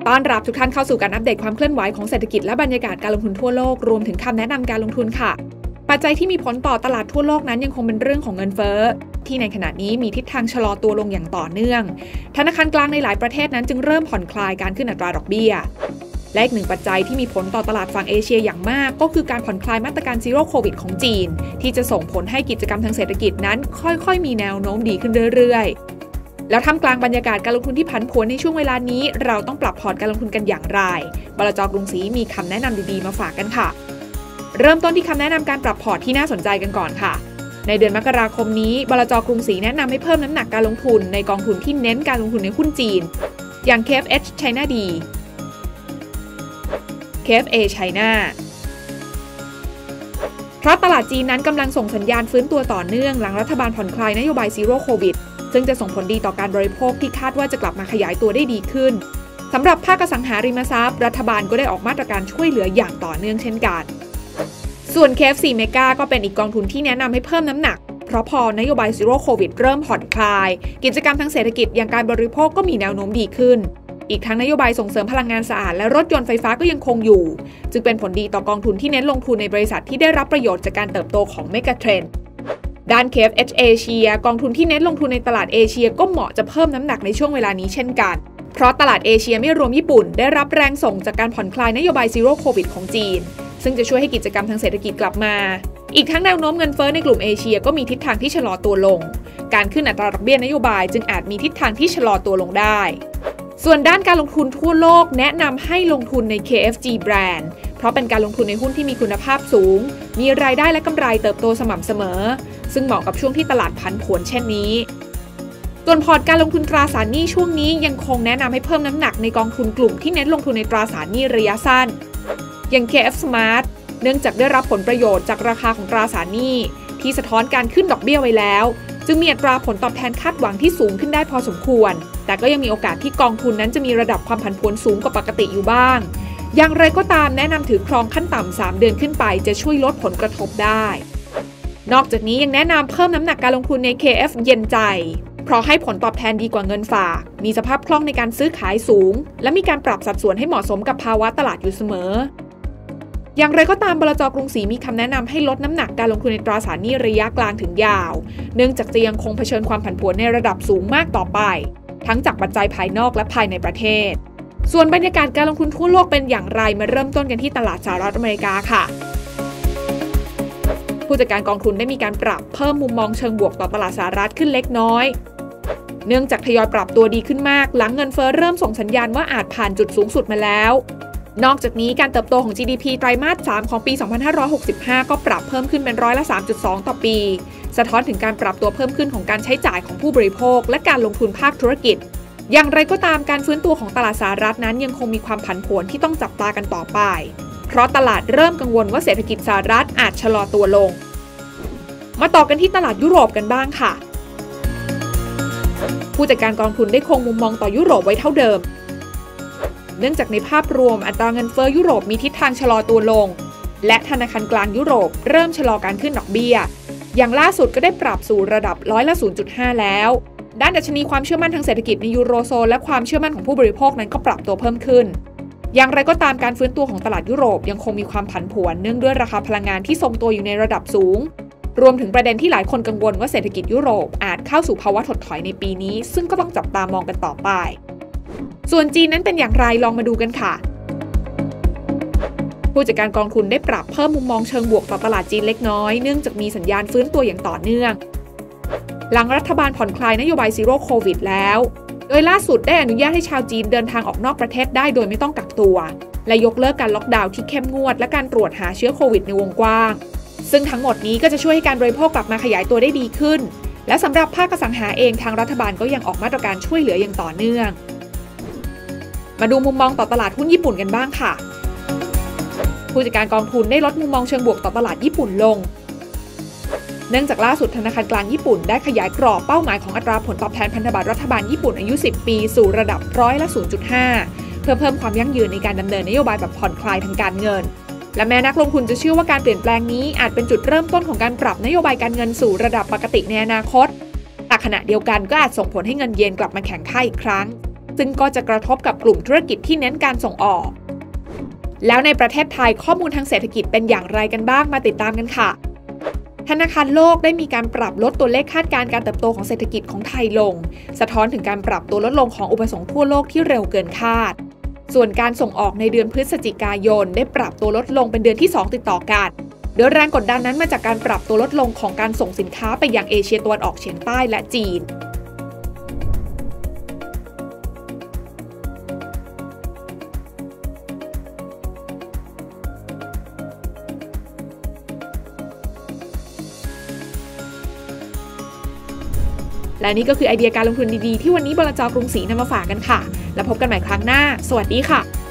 ต้อนรับทุกท่านเข้าสู่การอัปเดตความเคลื่อนไหวของเศรษฐกิจและบรรยากาศการลงทุนทั่วโลกรวมถึงคำแนะนำการลงทุนค่ะปัจจัยที่มีผลต่อตลาดทั่วโลกนั้นยังคงเป็นเรื่องของเงินเฟ้อที่ในขณะนี้มีทิศทางชะลอตัวลงอย่างต่อเนื่องธนาคารกลางในหลายประเทศนั้นจึงเริ่มผ่อนคลายการขึ้นอัตราดอกเบี้ยและอีกหนึ่งปัจจัยที่มีผลต่อตลาดฝั่งเอเชียอย่างมากก็คือการผ่อนคลายมาตรการซีโร่โควิดของจีนที่จะส่งผลให้กิจกรรมทางเศรษฐกิจนั้นค่อยๆมีแนวโน้มดีขึ้นเรื่อยๆแล้วท่ามกลางบรรยากาศการลงทุนที่ผันผวนในช่วงเวลานี้เราต้องปรับพอร์ตการลงทุนกันอย่างไรบลจ.กรุงศรีมีคำแนะนำดีๆมาฝากกันค่ะเริ่มต้นที่คำแนะนำการปรับพอร์ตที่น่าสนใจกันก่อนค่ะในเดือนมกราคมนี้บลจ.กรุงศรีแนะนำให้เพิ่มน้ำหนักการลงทุนในกองทุนที่เน้นการลงทุนในหุ้นจีนอย่าง KFH China D KFA China เพราะตลาดจีนนั้นกำลังส่งสัญญาณฟื้นตัวต่อเนื่องหลังรัฐบาลผ่อนคลายนโยบายซีโร่โควิดซึ่งจะส่งผลดีต่อการบริโภคที่คาดว่าจะกลับมาขยายตัวได้ดีขึ้นสำหรับภาคอสังหาริมทรัพย์รัฐบาลก็ได้ออกมาตรการช่วยเหลืออย่างต่อเนื่องเช่นกันส่วน KFC Mega ก็เป็นอีกกองทุนที่แนะนำให้เพิ่มน้ำหนักเพราะพอนโยบายซีโร่โควิดเริ่มผ่อนคลายกิจกรรมทางเศรษฐกิจอย่างการบริโภคก็มีแนวโน้มดีขึ้นอีกทั้งนโยบายส่งเสริมพลังงานสะอาดและรถยนต์ไฟฟ้าก็ยังคงอยู่จึงเป็นผลดีต่อกองทุนที่เน้นลงทุนในบริษัทที่ได้รับประโยชน์จากการเติบโตของเมกะเทรนด์ด้าน KFH Asia กองทุนที่เน้นลงทุนในตลาดเอเชียก็เหมาะจะเพิ่มน้ำหนักในช่วงเวลานี้เช่นกันเพราะตลาดเอเชียไม่รวมญี่ปุ่นได้รับแรงส่งจากการผ่อนคลายนโยบายซีโร่โควิดของจีนซึ่งจะช่วยให้กิจกรรมทางเศรษฐกิจกลับมาอีกทั้งแนวโน้มเงินเฟ้อในกลุ่มเอเชียก็มีทิศทางที่ชะลอตัวลงการขึ้นอัตราดอกเบี้ยนโยบายจึงอาจมีทิศทางที่ชะลอตัวลงได้ส่วนด้านการลงทุนทั่วโลกแนะนำให้ลงทุนใน KFG Brand เพราะเป็นการลงทุนในหุ้นที่มีคุณภาพสูงมีรายได้และกำไรเติบโตสม่ำเสมอซึ่งเหมาะกับช่วงที่ตลาดผันผวนเช่นนี้ส่วนพอร์ตการลงทุนตราสารหนี้ช่วงนี้ยังคงแนะนำให้เพิ่มน้ำหนักในกองทุนกลุ่มที่เน้นลงทุนในตราสารหนี้ระยะสั้นอย่าง KF Smart เนื่องจากได้รับผลประโยชน์จากราคาของตราสารหนี้ที่สะท้อนการขึ้นดอกเบี้ยไว้แล้วจึงมีอัตราผลตอบแทนคาดหวังที่สูงขึ้นได้พอสมควรแต่ก็ยังมีโอกาสที่กองทุนนั้นจะมีระดับความผันผวนสูงกว่าปกติอยู่บ้างอย่างไรก็ตามแนะนำถือครองขั้นต่ำ3 เดือนขึ้นไปจะช่วยลดผลกระทบได้นอกจากนี้ยังแนะนำเพิ่มน้ำหนักการลงทุนใน KF เย็นใจเพราะให้ผลตอบแทนดีกว่าเงินฝากมีสภาพคล่องในการซื้อขายสูงและมีการปรับสัดส่วนให้เหมาะสมกับภาวะตลาดอยู่เสมออย่างไรก็ตามบลจ.กรุงศรีมีคำแนะนำให้ลดน้ำหนักการลงทุนในตราสารหนี้ระยะกลางถึงยาวเนื่องจากจะยังคงเผชิญความผันผวนในระดับสูงมากต่อไปทั้งจากปัจจัยภายนอกและภายในประเทศส่วนบรรยากาศการลงทุนทั่วโลกเป็นอย่างไรมาเริ่มต้นกันที่ตลาดสหรัฐอเมริกาค่ะผู้จัดการกองทุนได้มีการปรับเพิ่มมุมมองเชิงบวกต่อตลาดสหรัฐขึ้นเล็กน้อยเนื่องจากทยอยปรับตัวดีขึ้นมากหลังเงินเฟ้อเริ่มส่งสัญญาณว่าอาจผ่านจุดสูงสุดมาแล้วนอกจากนี้การเติบโตของ GDP ไตรมาส 3 ของปี 2565 ก็ปรับเพิ่มขึ้นเป็น3.2%ต่อปีสะท้อนถึงการปรับตัวเพิ่มขึ้นของการใช้จ่ายของผู้บริโภคและการลงทุนภาคธุรกิจอย่างไรก็ตามการฟื้นตัวของตลาดสหรัฐนั้นยังคงมีความผันผวนที่ต้องจับตากันต่อไปเพราะตลาดเริ่มกังวลว่าเศรษฐกิจสหรัฐอาจชะลอตัวลงมาต่อกันที่ตลาดยุโรปกันบ้างค่ะผู้จัดการกองทุนได้คงมุมมองต่อยุโรปไว้เท่าเดิมเนื่องจากในภาพรวมอัตราเงินเฟ้อยุโรปมีทิศทางชะลอตัวลงและธนาคารกลางยุโรปเริ่มชะลอการขึ้นดอกเบี้ยอย่างล่าสุดก็ได้ปรับสู่ระดับ0.5%แล้วด้านดัชนีความเชื่อมั่นทางเศรษฐกิจในยูโรโซนและความเชื่อมั่นของผู้บริโภคนั้นก็ปรับตัวเพิ่มขึ้นอย่างไรก็ตามการฟื้นตัวของตลาดยุโรปยังคงมีความผันผวนเนื่องด้วยราคาพลังงานที่ทรงตัวอยู่ในระดับสูงรวมถึงประเด็นที่หลายคนกังวลว่าเศรษฐกิจยุโรปอาจเข้าสู่ภาวะถดถอยในปีนี้ซึ่งก็ต้องจับตามองกันต่อไปส่วนจีนนั้นเป็นอย่างไรลองมาดูกันค่ะผู้จัดการกองทุนได้ปรับเพิ่มมุมมองเชิงบวกต่อตลาดจีนเล็กน้อยเนื่องจากมีสัญญาณฟื้นตัวอย่างต่อเนื่องหลังรัฐบาลผ่อนคลายนโยบายซีโร่โควิดแล้วโดยล่าสุดได้อนุญาตให้ชาวจีนเดินทางออกนอกประเทศได้โดยไม่ต้องกักตัวและยกเลิกการล็อกดาวน์ที่เข้มงวดและการตรวจหาเชื้อโควิดในวงกว้างซึ่งทั้งหมดนี้ก็จะช่วยให้การบริโภคกลับมาขยายตัวได้ดีขึ้นและสำหรับภาคอสังหาเองทางรัฐบาลก็ยังออกมาตรการช่วยเหลืออย่างต่อเนื่องมาดูมุมมองต่อตลาดหุ้นญี่ปุ่นกันบ้างค่ะผู้จัดการกองทุนได้ลดมุมมองเชิงบวกต่อตลาดญี่ปุ่นลงเนื่องจากล่าสุดธนาคารกลางญี่ปุ่นได้ขยายกรอบเป้าหมายของอัตราผลตอบแทนพันธบัตรรัฐบาลญี่ปุ่นอายุ 10 ปีสู่ระดับ0.5%เพื่อเพิ่มความยั่งยืนในการดำเนินนโยบายแบบผ่อนคลายทางการเงินและแม้นักลงทุนจะเชื่อว่าการเปลี่ยนแปลงนี้อาจเป็นจุดเริ่มต้นของการปรับนโยบายการเงินสู่ระดับปกติในอนาคตแต่ขณะเดียวกันก็อาจส่งผลให้เงินเยนกลับมาแข็งค่าอีกครั้งซึ่งก็จะกระทบกับกลุ่มธุรกิจที่เน้นการส่งออกแล้วในประเทศไทยข้อมูลทางเศรษฐกิจเป็นอย่างไรกันบ้างมาติดตามกันค่ะธนาคารโลกได้มีการปรับลดตัวเลขคาดการณ์การเติบโตของเศรษฐกิจของไทยลงสะท้อนถึงการปรับตัวลดลงของอุปสงค์ทั่วโลกที่เร็วเกินคาดส่วนการส่งออกในเดือนพฤศจิกายนได้ปรับตัวลดลงเป็นเดือนที่2ติดต่อกันโดยแรงกดดันนั้นมาจากการปรับตัวลดลงของการส่งสินค้าไปยังเอเชียตะวันออกเฉียงใต้และจีนและนี่ก็คือไอเดียการลงทุนดีๆที่วันนี้บลจ.กรุงศรีนำมาฝากกันค่ะแล้วพบกันใหม่ครั้งหน้าสวัสดีค่ะ